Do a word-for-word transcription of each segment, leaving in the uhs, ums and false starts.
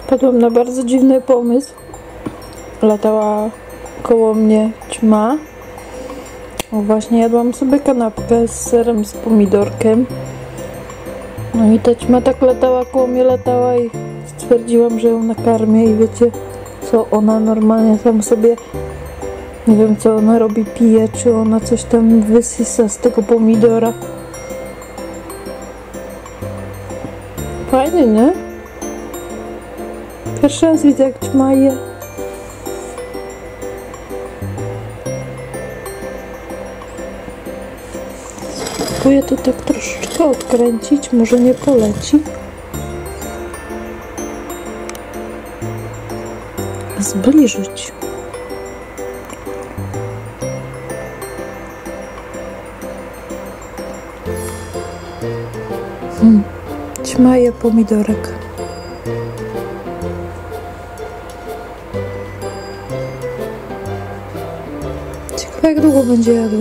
Wpadłam na bardzo dziwny pomysł. Latała koło mnie ćma. O, właśnie jadłam sobie kanapkę z serem, z pomidorkiem. No i ta ćma tak latała koło mnie, latała i stwierdziłam, że ją nakarmię i wiecie co, ona normalnie tam sobie, nie wiem co ona robi, pije, czy ona coś tam wysysa z tego pomidora. Fajny, nie? Pierwszy raz widzę, jak ćma je. Spróbuję to tak troszeczkę odkręcić, może nie poleci. Zbliżyć. Hmm. Ćma je pomidorek. Ciekawe, jak długo będzie jadła.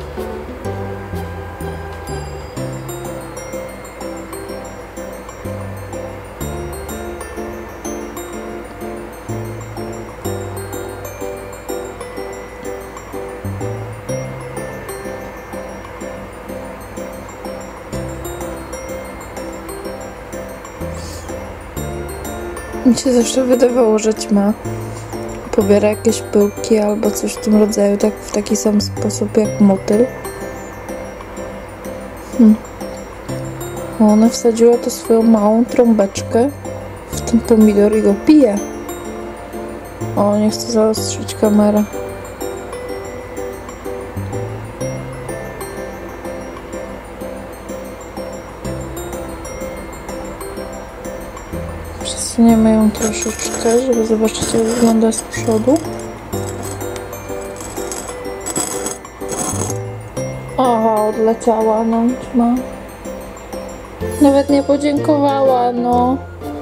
Mi się zawsze wydawało, że ćma pobiera jakieś pyłki albo coś w tym rodzaju, tak w taki sam sposób jak motyl. Hmm. Ona wsadziła to swoją małą trąbeczkę w ten pomidor i go pije. O, nie chcę zaostrzyć kamerę. Przesuniemy ją troszeczkę, żeby zobaczyć, jak wygląda z przodu. Aha, odleciała, no ćma. Nawet nie podziękowała, no.